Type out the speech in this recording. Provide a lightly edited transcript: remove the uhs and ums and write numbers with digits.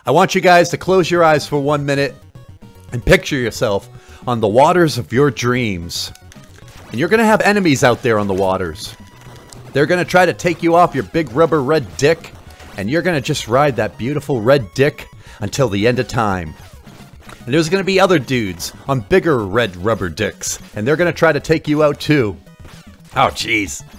I want you guys to close your eyes for 1 minute and picture yourself on the waters of your dreams. And you're going to have enemies out there on the waters. They're going to try to take you off your big rubber red dick, and you're going to just ride that beautiful red dick until the end of time. And there's going to be other dudes on bigger red rubber dicks, and they're going to try to take you out too. Oh, jeez.